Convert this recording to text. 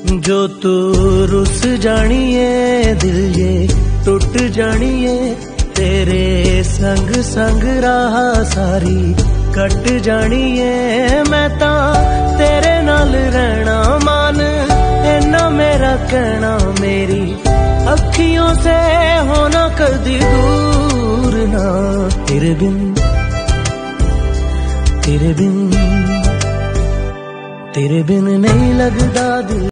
जो तू रुस जानिए दिल ये टुट जानिए, तेरे संग संग राह सारी कट जानिए। मैं ता तेरे नाल रहना मान, इन्ना मेरा कहना, मेरी अखियों से होना कदी दूर ना। तेरे बिन तेरे बिन तेरे बिन नहीं लगदा दिल।